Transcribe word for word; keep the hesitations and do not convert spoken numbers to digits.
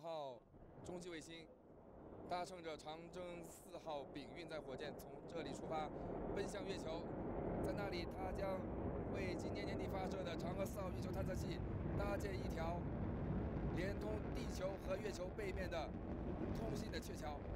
号中继卫星，搭乘着长征四号丙运载火箭从这里出发，奔向月球。在那里，它将为今年年底发射的嫦娥四号月球探测器搭建一条连通地球和月球背面的通信的鹊桥。